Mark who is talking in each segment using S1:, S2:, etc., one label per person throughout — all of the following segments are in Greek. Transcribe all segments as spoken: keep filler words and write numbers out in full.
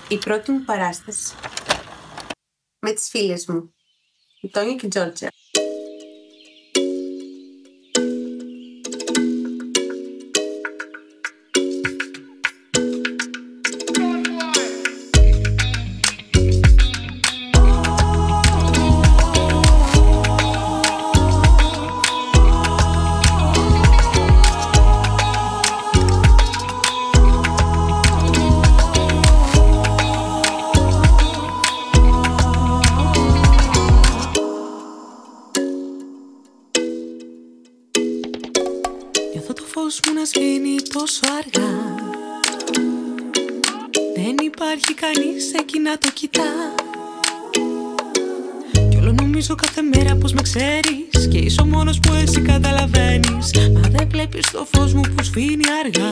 S1: Η πρώτη μου παράσταση με τις φίλες μου, η Τόνια και η Τζόρτζα.
S2: Νιώθω το φως μου να σβήνει τόσο αργά. Δεν υπάρχει κανείς εκεί να το κοιτά. Κι όλο νομίζω κάθε μέρα πως με ξέρεις και είσαι ο μόνος που εσύ καταλαβαίνεις. Μα δεν βλέπεις το φως μου που σβήνει αργά.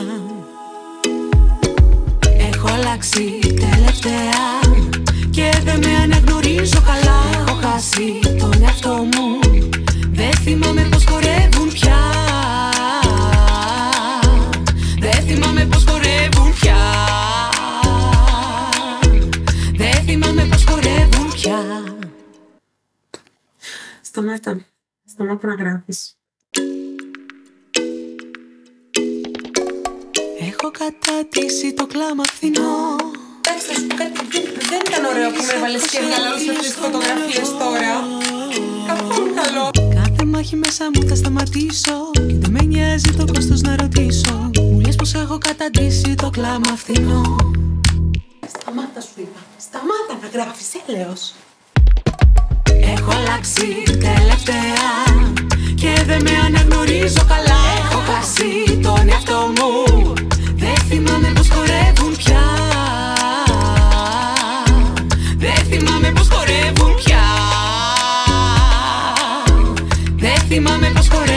S2: Έχω αλλάξει τελευταία και δεν με αναγνωρίζω καλά. Έχω χάσει τον εαυτό μου, δεν θυμάμαι πως χορεύουν πια. Δεν θυμάμαι πως χορεύουν πια. Δεν θυμάμαι πως χορεύουν πια.
S1: Σταμάτα, σταμάτα να γράφεις.
S2: Έχω κατατήσει το κλάμα φθηνό.
S1: Εντάξει, θα σου πω κάτι, δεν, δεν ήταν ωραίο που με έβαλες και έβγαλα σε αυτές τις φωτογραφίες τώρα. Καθόλου καλό.
S2: Κάθε μάχη μέσα μου θα σταματήσω και δεν με νοιάζει το κόστος να ρωτήσω. Μου λες πως έχω καταντήσει το κλάμα φθηνό.
S1: Σταμάτα σου είπα, σταμάτα να γράφεις, έλεος.
S2: Έχω αλλάξει τελευταία και δεν με αναγνωρίζω καλά. Έχω χάσει τον εαυτό μου, δεν θυμάμαι πως χορεύουν πια. Δεν θυμάμαι πως χορεύουν πια. Δεν θυμάμαι πως χορεύουν.